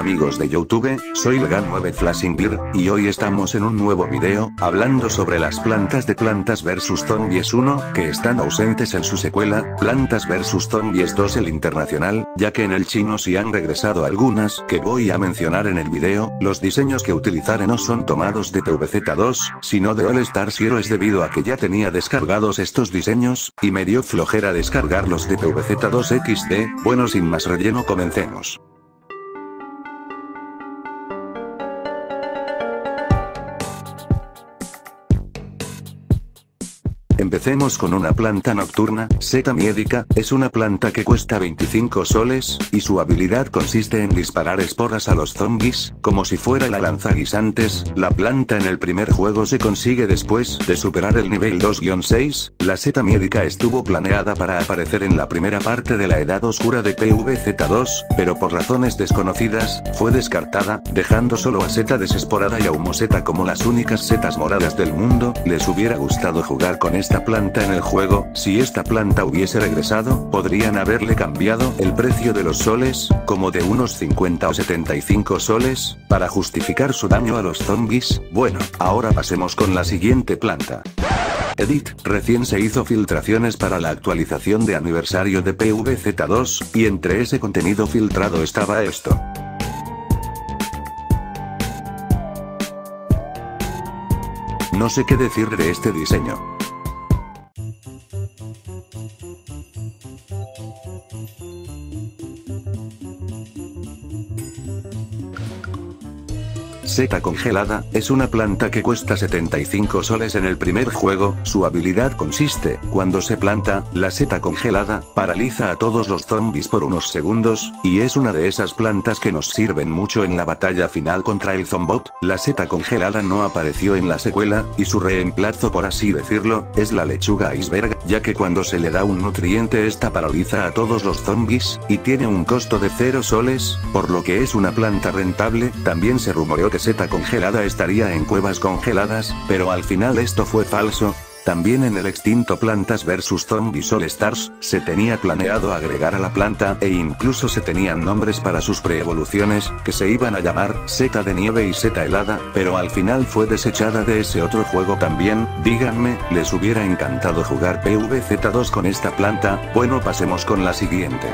amigos de YouTube, soy Legan9 Flashing Bear, y hoy estamos en un nuevo video, hablando sobre las plantas de Plantas vs Zombies 1, que están ausentes en su secuela, Plantas vs Zombies 2 el internacional, ya que en el chino sí han regresado algunas que voy a mencionar en el video. Los diseños que utilizaré no son tomados de PvZ2, sino de All Stars Heroes debido a que ya tenía descargados estos diseños, y me dio flojera descargarlos de PvZ2 XD. Bueno, sin más relleno, comencemos. Empecemos con una planta nocturna, Zeta Miedica, es una planta que cuesta 25 soles, y su habilidad consiste en disparar esporas a los zombies, como si fuera la lanzaguisantes. La planta en el primer juego se consigue después de superar el nivel 2-6, la Zeta Miedica estuvo planeada para aparecer en la primera parte de la Edad Oscura de PvZ2, pero por razones desconocidas, fue descartada, dejando solo a Zeta Desesporada y a Humozeta como las únicas Zetas moradas del mundo. Les hubiera gustado jugar con esta planta en el juego. Si esta planta hubiese regresado, podrían haberle cambiado el precio de los soles, como de unos 50 o 75 soles, para justificar su daño a los zombies. Bueno, ahora pasemos con la siguiente planta. Edit, recién se hizo filtraciones para la actualización de aniversario de PvZ2, y entre ese contenido filtrado estaba esto. No sé qué decir de este diseño. Zeta Congelada, es una planta que cuesta 75 soles en el primer juego. Su habilidad consiste, cuando se planta, la Zeta Congelada, paraliza a todos los zombies por unos segundos, y es una de esas plantas que nos sirven mucho en la batalla final contra el zombot. La Zeta Congelada no apareció en la secuela, y su reemplazo, por así decirlo, es la lechuga iceberg, ya que cuando se le da un nutriente esta paraliza a todos los zombies, y tiene un costo de 0 soles, por lo que es una planta rentable. También se rumoreó que Zeta Congelada estaría en cuevas congeladas, pero al final esto fue falso. También en el extinto Plantas vs Zombies All Stars, se tenía planeado agregar a la planta, e incluso se tenían nombres para sus pre-evoluciones, que se iban a llamar Zeta de Nieve y Zeta Helada, pero al final fue desechada de ese otro juego también. Díganme, ¿les hubiera encantado jugar PvZ2 con esta planta? Bueno, pasemos con la siguiente.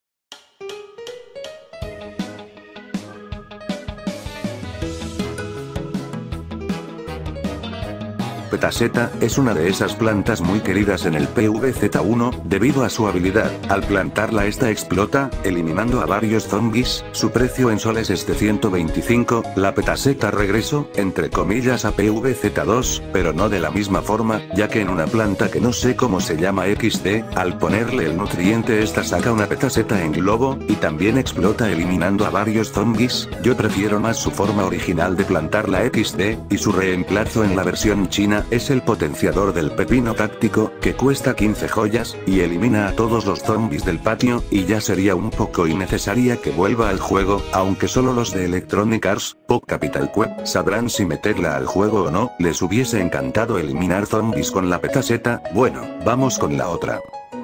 Petazeta, es una de esas plantas muy queridas en el PvZ1, debido a su habilidad. Al plantarla esta explota, eliminando a varios zombies. Su precio en soles es de 125, la Petazeta regresó, entre comillas, a PvZ2, pero no de la misma forma, ya que en una planta que no sé cómo se llama XD, al ponerle el nutriente esta saca una Petazeta en globo, y también explota eliminando a varios zombies. Yo prefiero más su forma original de plantar la XD, y su reemplazo en la versión china es el potenciador del pepino táctico, que cuesta 15 joyas, y elimina a todos los zombies del patio, y ya sería un poco innecesaria que vuelva al juego, aunque solo los de Electronic Arts, Pop Capital Web, sabrán si meterla al juego o no. Les hubiese encantado eliminar zombies con la Petazeta. Bueno, vamos con la otra.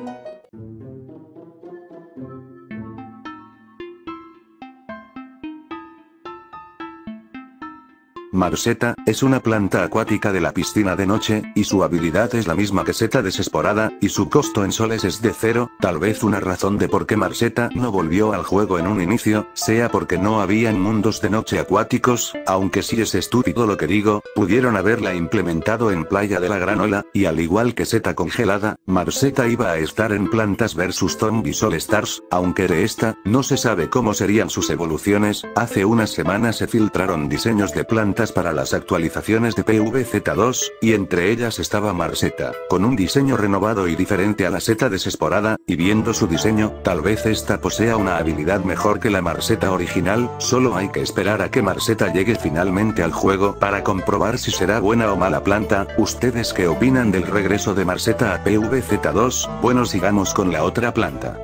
Marzeta, es una planta acuática de la piscina de noche, y su habilidad es la misma que Zeta Desesporada, y su costo en soles es de 0, tal vez una razón de por qué Marzeta no volvió al juego en un inicio, sea porque no habían mundos de noche acuáticos, aunque si es estúpido lo que digo, pudieron haberla implementado en Playa de la Gran Ola, y al igual que Zeta Congelada, Marzeta iba a estar en Plantas vs Zombies All Stars, aunque de esta, no se sabe cómo serían sus evoluciones. Hace unas semanas se filtraron diseños de plantas para las actualizaciones de PvZ2, y entre ellas estaba Marzeta, con un diseño renovado y diferente a la Zeta Desesporada, y viendo su diseño, tal vez esta posea una habilidad mejor que la Marzeta original. Solo hay que esperar a que Marzeta llegue finalmente al juego para comprobar si será buena o mala planta. ¿Ustedes qué opinan del regreso de Marzeta a PvZ2? Bueno, sigamos con la otra planta.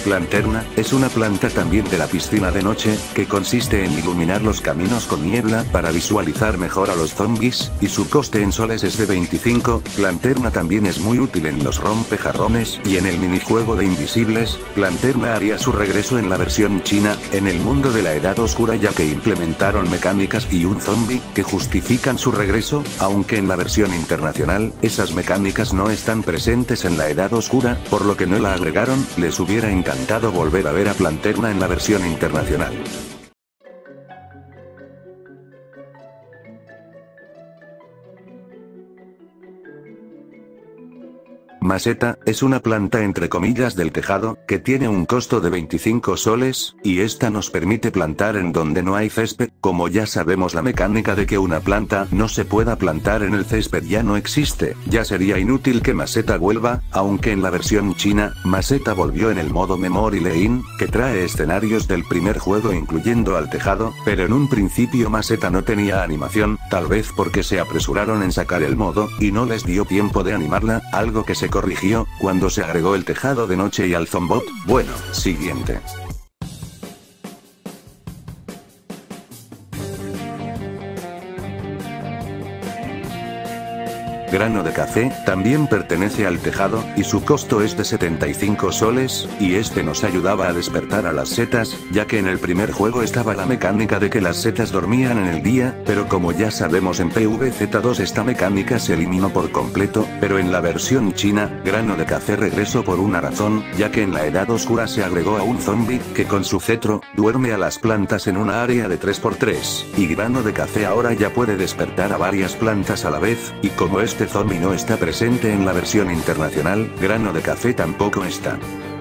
Planterna, es una planta también de la piscina de noche, que consiste en iluminar los caminos con niebla para visualizar mejor a los zombies, y su coste en soles es de 25, Planterna también es muy útil en los rompejarrones y en el minijuego de invisibles, Planterna haría su regreso en la versión china, en el mundo de la Edad Oscura ya que implementaron mecánicas y un zombie, que justifican su regreso, aunque en la versión internacional, esas mecánicas no están presentes en la Edad Oscura, por lo que no la agregaron, les hubiera encantado volver a ver a Planterna en la versión internacional. Maceta, es una planta entre comillas del tejado, que tiene un costo de 25 soles, y esta nos permite plantar en donde no hay césped, como ya sabemos la mecánica de que una planta no se pueda plantar en el césped ya no existe, ya sería inútil que Maceta vuelva, aunque en la versión china, Maceta volvió en el modo Memory Lane, que trae escenarios del primer juego incluyendo al tejado, pero en un principio Maceta no tenía animación, tal vez porque se apresuraron en sacar el modo, y no les dio tiempo de animarla, algo que se corrigió, cuando se agregó el tejado de noche y al zombot. Bueno, siguiente. Grano de café, también pertenece al tejado, y su costo es de 75 soles, y este nos ayudaba a despertar a las setas, ya que en el primer juego estaba la mecánica de que las setas dormían en el día, pero como ya sabemos en PvZ2 esta mecánica se eliminó por completo, pero en la versión china, Grano de café regresó por una razón, ya que en la Edad Oscura se agregó a un zombie, que con su cetro, duerme a las plantas en una área de 3×3, y Grano de café ahora ya puede despertar a varias plantas a la vez, y como este zombie no está presente en la versión internacional, Grano de café tampoco está.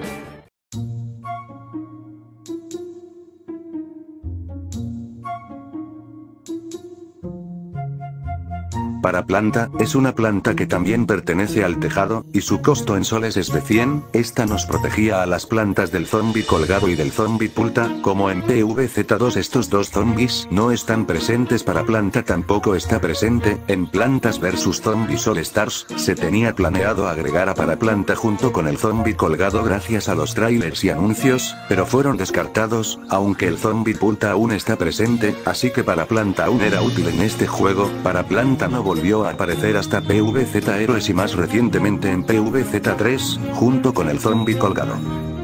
Para planta, es una planta que también pertenece al tejado, y su costo en soles es de 100, esta nos protegía a las plantas del zombie colgado y del zombie pulta, como en PvZ2 estos dos zombies no están presentes para planta tampoco está presente, en Plantas vs Zombies All Stars, se tenía planeado agregar a para planta junto con el zombie colgado gracias a los trailers y anuncios, pero fueron descartados, aunque el zombie pulta aún está presente, así que para planta aún era útil en este juego, para planta no volvió a aparecer hasta PvZ Héroes y más recientemente en PvZ3, junto con el zombie colgado.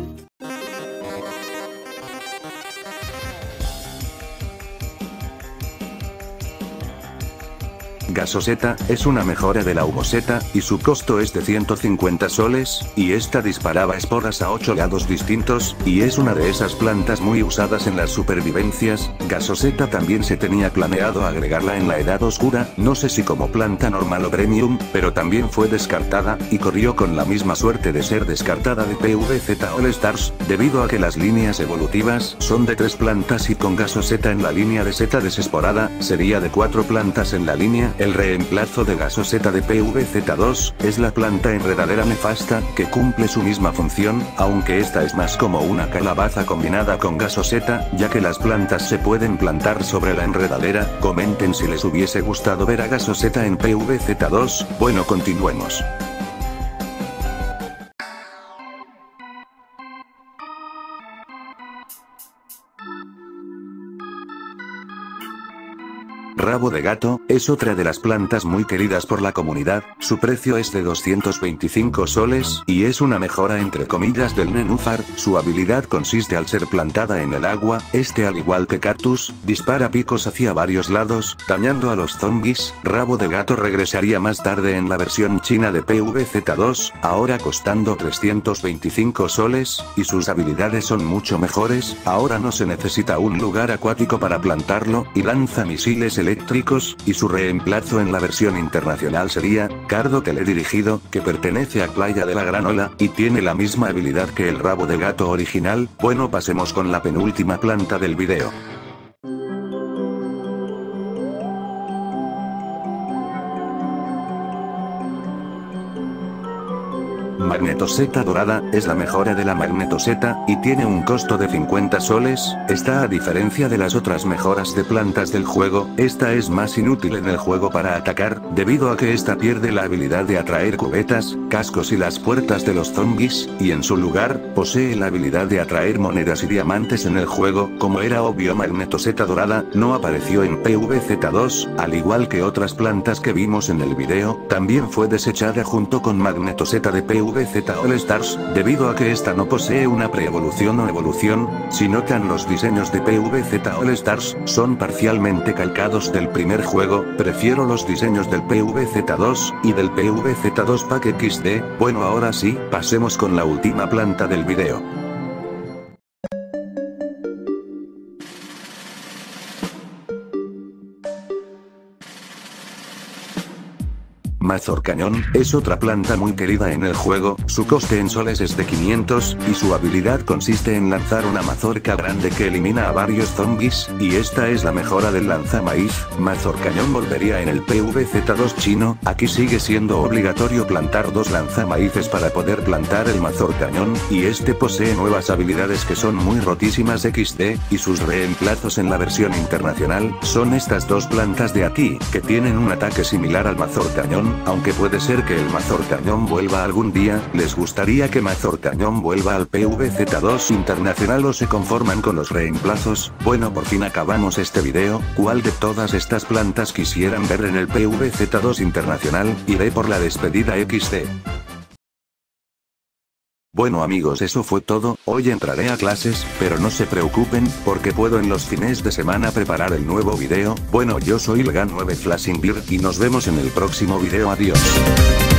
Gasoseta, es una mejora de la humoseta, y su costo es de 150 soles, y esta disparaba esporas a 8 lados distintos, y es una de esas plantas muy usadas en las supervivencias. Gasoseta también se tenía planeado agregarla en la Edad Oscura, no sé si como planta normal o premium, pero también fue descartada, y corrió con la misma suerte de ser descartada de PvZ All Stars, debido a que las líneas evolutivas son de 3 plantas y con Gasoseta en la línea de seta desesporada, sería de 4 plantas en la línea. El reemplazo de Gasoseta de PvZ2, es la planta enredadera nefasta, que cumple su misma función, aunque esta es más como una calabaza combinada con Gasoseta, ya que las plantas se pueden plantar sobre la enredadera. Comenten si les hubiese gustado ver a Gasoseta en PvZ2, bueno continuemos. Rabo de gato, es otra de las plantas muy queridas por la comunidad, su precio es de 225 soles, y es una mejora entre comillas del nenúfar, su habilidad consiste al ser plantada en el agua, al igual que cactus, dispara picos hacia varios lados, dañando a los zombies. Rabo de gato regresaría más tarde en la versión china de PvZ2, ahora costando 325 soles, y sus habilidades son mucho mejores, ahora no se necesita un lugar acuático para plantarlo, y lanza misiles eléctricos, y su reemplazo en la versión internacional sería Cardo teledirigido, que pertenece a Playa de la Granola, y tiene la misma habilidad que el rabo de gato original. Bueno, pasemos con la penúltima planta del video. Magnetoseta dorada, es la mejora de la Magnetoseta, y tiene un costo de 50 soles, esta a diferencia de las otras mejoras de plantas del juego, esta es más inútil en el juego para atacar, debido a que esta pierde la habilidad de atraer cubetas, cascos y las puertas de los zombies, y en su lugar, posee la habilidad de atraer monedas y diamantes en el juego, como era obvio Magnetoseta dorada, no apareció en PvZ2, al igual que otras plantas que vimos en el video, también fue desechada junto con Magnetoseta de PvZ All Stars, debido a que esta no posee una pre-evolución o evolución. Si notan, los diseños de PvZ All Stars son parcialmente calcados del primer juego, prefiero los diseños del PvZ2, y del PvZ2 Pack XD. Bueno, ahora sí, pasemos con la última planta del video. Mazorcañón, es otra planta muy querida en el juego, su coste en soles es de 500, y su habilidad consiste en lanzar una mazorca grande que elimina a varios zombies, y esta es la mejora del lanzamaíz. Mazorcañón volvería en el PvZ2 chino, aquí sigue siendo obligatorio plantar 2 lanzamaíces para poder plantar el mazorcañón, y este posee nuevas habilidades que son muy rotísimas XD, y sus reemplazos en la versión internacional, son estas 2 plantas de aquí, que tienen un ataque similar al mazorcañón, aunque puede ser que el Mazorcañón vuelva algún día. ¿Les gustaría que Mazorcañón vuelva al PvZ2 internacional o se conforman con los reemplazos? Bueno, por fin acabamos este video. ¿Cuál de todas estas plantas quisieran ver en el PvZ2 internacional? Iré por la despedida XD. Bueno amigos, eso fue todo. Hoy entraré a clases, pero no se preocupen, porque puedo en los fines de semana preparar el nuevo video. Bueno, yo soy Legan9 Flashing Beard y nos vemos en el próximo video. Adiós.